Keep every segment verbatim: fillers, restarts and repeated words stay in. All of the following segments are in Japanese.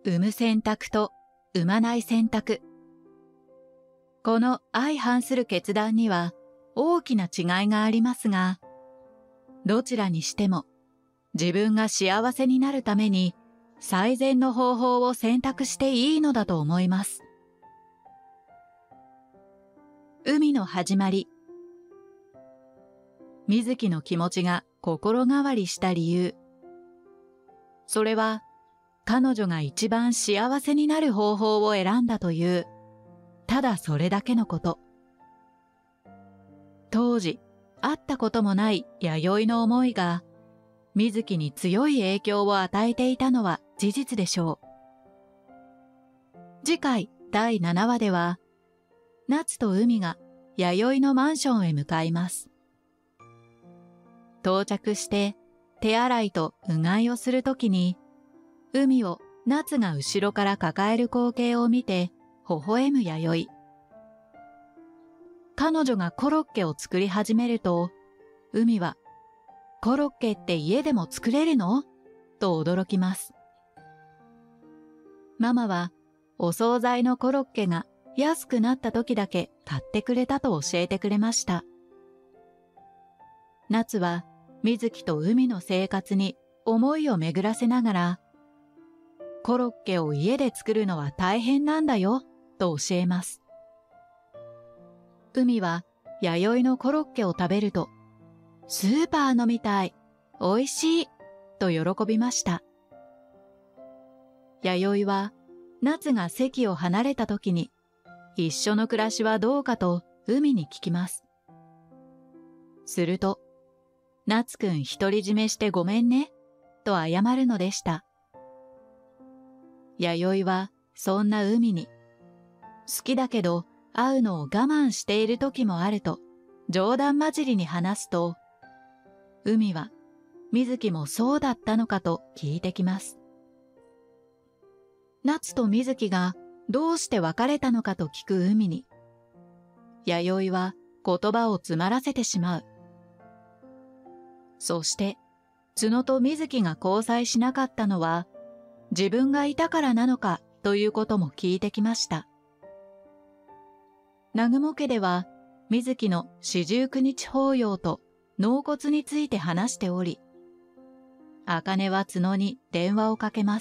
産む選択と産まない選択。この相反する決断には大きな違いがありますが、どちらにしても自分が幸せになるために最善の方法を選択していいのだと思います。海の始まり。水木の気持ちが心変わりした理由。それは彼女が一番幸せになる方法を選んだという、ただそれだけのこと。当時会ったこともない弥生の思いが水木に強い影響を与えていたのは事実でしょう。次回だいななわでは、夏と海が弥生のマンションへ向かいます。到着して手洗いとうがいをするときに、海を夏が後ろから抱える光景を見て微笑む弥生。彼女がコロッケを作り始めると、海は、コロッケって家でも作れるの？と驚きます。ママは、お惣菜のコロッケが安くなった時だけ買ってくれたと教えてくれました。夏は、水木と海の生活に思いを巡らせながら、コロッケを家で作るのは大変なんだよ、と教えます。海は弥生のコロッケを食べると、スーパーのみたい、おいしい、と喜びました。弥生は夏が席を離れた時に、一緒の暮らしはどうかと海に聞きます。すると、夏くん独り占めしてごめんね、と謝るのでした。弥生はそんな海に、好きだけど会うのを我慢している時もあると冗談交じりに話すと、海は水木もそうだったのかと聞いてきます。夏と水木がどうして別れたのかと聞く海に、弥生は言葉を詰まらせてしまう。そして角と水木が交際しなかったのは自分がいたからなのかということも聞いてきました。南雲家では水木の四十九日法要と納骨について話しており、茜は角に電話をかけます。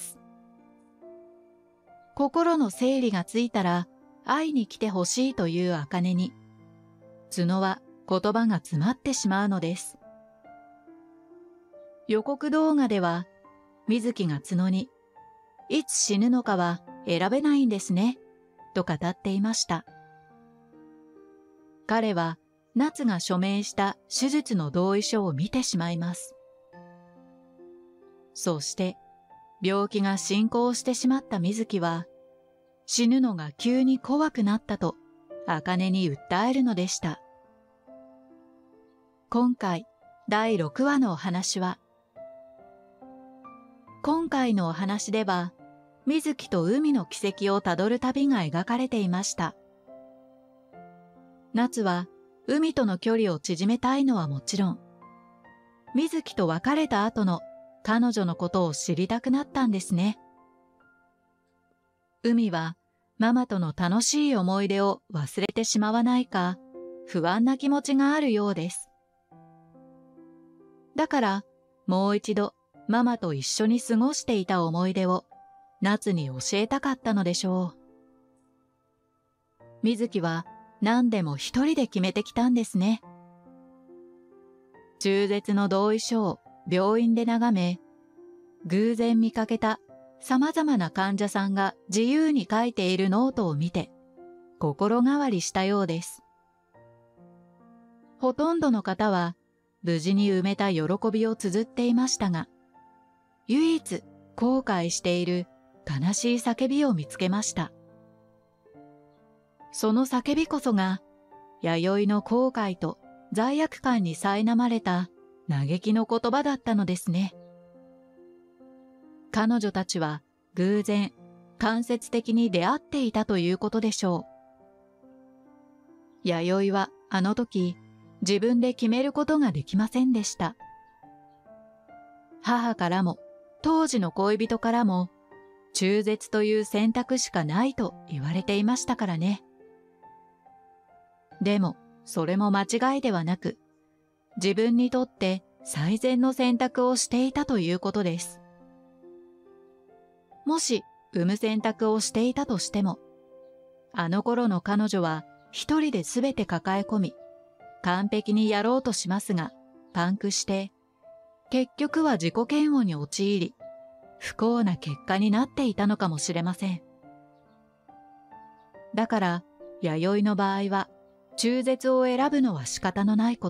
心の整理がついたら会いに来てほしいという茜に、角は言葉が詰まってしまうのです。予告動画では水木が角に、いつ死ぬのかは選べないんですね、と語っていました。彼は夏が署名した手術の同意書を見てしまいます。そして病気が進行してしまった水木は死ぬのが急に怖くなったと茜に訴えるのでした。今回だいろくわのお話は、今回のお話では水木と海の軌跡をたどる旅が描かれていました。夏は海との距離を縮めたいのはもちろん、水木と別れた後の彼女のことを知りたくなったんですね。海はママとの楽しい思い出を忘れてしまわないか不安な気持ちがあるようです。だからもう一度ママと一緒に過ごしていた思い出を夏に教えたかったのでしょう。水木は何でも一人で決めてきたんですね。中絶の同意書を病院で眺め、偶然見かけた様々な患者さんが自由に書いているノートを見て、心変わりしたようです。ほとんどの方は無事に埋めた喜びを綴っていましたが、唯一後悔している悲しい叫びを見つけました。その叫びこそが、弥生の後悔と罪悪感に苛まれた嘆きの言葉だったのですね。彼女たちは偶然、間接的に出会っていたということでしょう。弥生はあの時、自分で決めることができませんでした。母からも、当時の恋人からも、 中絶という選択しかないと言われていましたからね。でも、それも間違いではなく、自分にとって最善の選択をしていたということです。もし、産む選択をしていたとしても、あの頃の彼女は一人で全て抱え込み、完璧にやろうとしますが、パンクして、結局は自己嫌悪に陥り、不幸な結果になっていたのかもしれません。だから、弥生の場合は、中絶を選ぶのは仕方のないこと。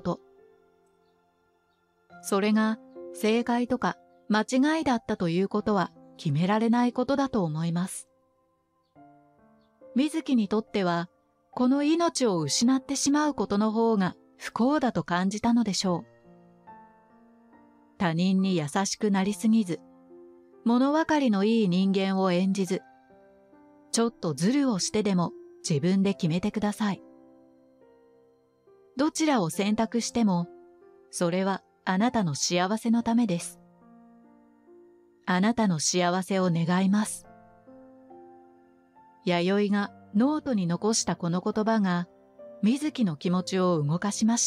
それが正解とか間違いだったということは決められないことだと思います。水木にとっては、この命を失ってしまうことの方が不幸だと感じたのでしょう。他人に優しくなりすぎず、物分かりのいい人間を演じず、ちょっとズルをしてでも自分で決めてください。どちらを選択しても、それはあなたの幸せのためです。あなたの幸せを願います。弥生がノートに残したこの言葉が、水木の気持ちを動かしました。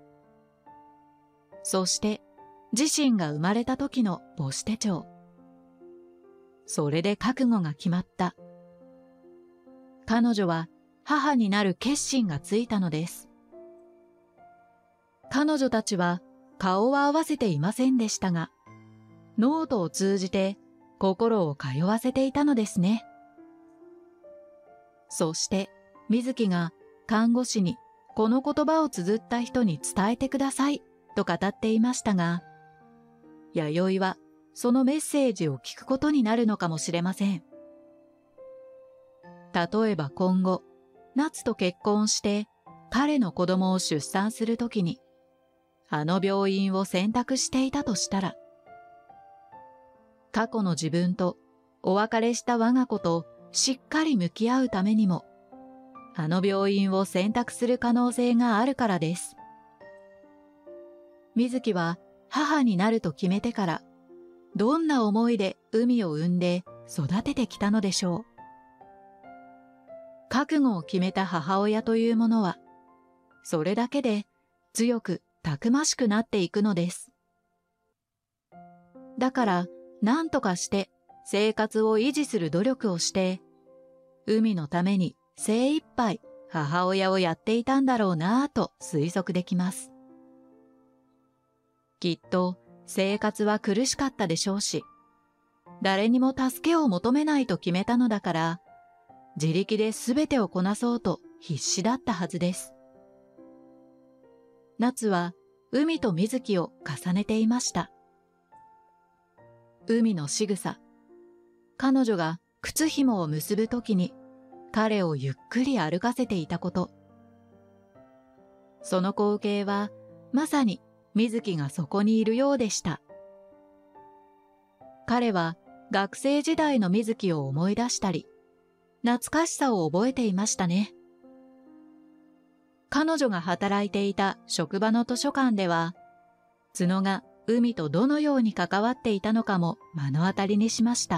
そして、自身が生まれた時の母子手帳。それで覚悟が決まった。彼女は母になる決心がついたのです。彼女たちは顔は合わせていませんでしたが、ノートを通じて心を通わせていたのですね。そして水木が看護師にこの言葉を綴った人に伝えてくださいと語っていましたが、弥生はそのメッセージを聞くことになるのかもしれません。例えば今後、夏と結婚して彼の子供を出産するときに、あの病院を選択していたとしたら、過去の自分とお別れした我が子としっかり向き合うためにも、あの病院を選択する可能性があるからです。水木は母になると決めてから、どんな思いで海を産んで育ててきたのでしょう。覚悟を決めた母親というものは、それだけで強くたくましくなっていくのです。だから、何とかして生活を維持する努力をして、海のために精一杯母親をやっていたんだろうなぁと推測できます。きっと生活は苦しかったでしょうし、誰にも助けを求めないと決めたのだから、自力で全てをこなそうと必死だったはずです。夏は海と水木を重ねていました。海の仕草、彼女が靴紐を結ぶときに彼をゆっくり歩かせていたこと。その光景はまさに水木がそこにいるようでした。彼は学生時代の水木を思い出したり、懐かしさを覚えていましたね。彼女が働いていた職場の図書館では、角が海とどのように関わっていたのかも目の当たりにしました。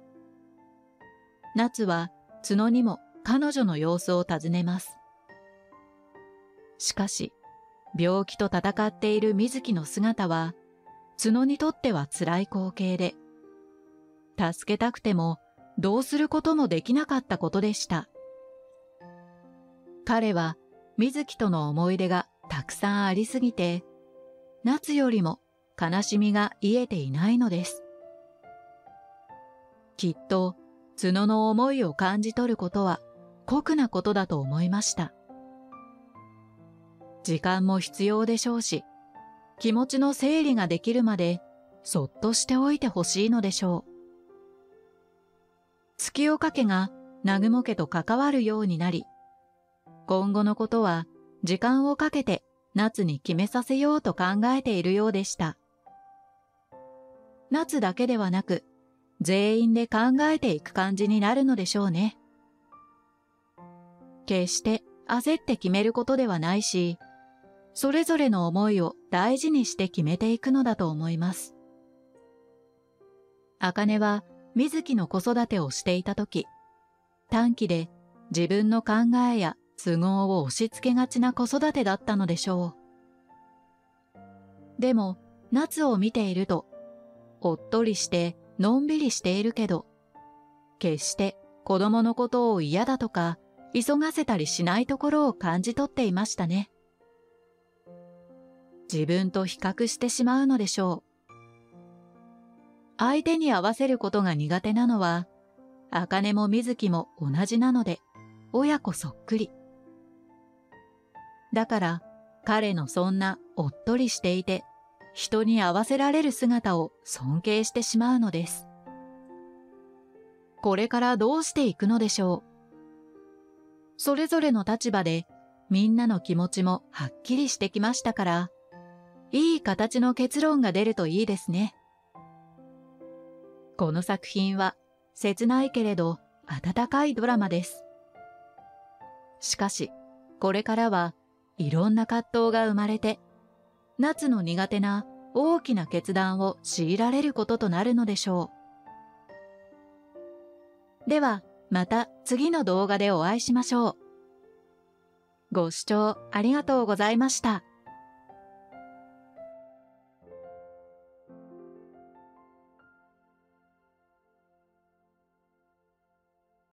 夏は角にも彼女の様子を尋ねます。しかし、病気と戦っている水木の姿は、角にとっては辛い光景で、助けたくてもどうすることもできなかったことでした。彼は水木との思い出がたくさんありすぎて、夏よりも悲しみが癒えていないのです。きっと角の思いを感じ取ることは酷なことだと思いました。時間も必要でしょうし、気持ちの整理ができるまでそっとしておいてほしいのでしょう。月岡家が南雲家と関わるようになり、今後のことは時間をかけて夏に決めさせようと考えているようでした。夏だけではなく、全員で考えていく感じになるのでしょうね。決して焦って決めることではないし、それぞれの思いを大事にして決めていくのだと思います。茜は水木の子育てをしていたとき、短気で自分の考えや都合を押し付けがちな子育てだったのでしょう。でも、夏を見ていると、おっとりしてのんびりしているけど、決して子供のことを嫌だとか、急がせたりしないところを感じ取っていましたね。自分と比較してしまうのでしょう。相手に合わせることが苦手なのは、茜も水木も同じなので、親子そっくり。だから、彼のそんなおっとりしていて、人に合わせられる姿を尊敬してしまうのです。これからどうしていくのでしょう。それぞれの立場でみんなの気持ちもはっきりしてきましたから、いい形の結論が出るといいですね。この作品は切ないけれど温かいドラマです。しかし、これからはいろんな葛藤が生まれて、夏の苦手な大きな決断を強いられることとなるのでしょう。では、また次の動画でお会いしましょう。ご視聴ありがとうございました。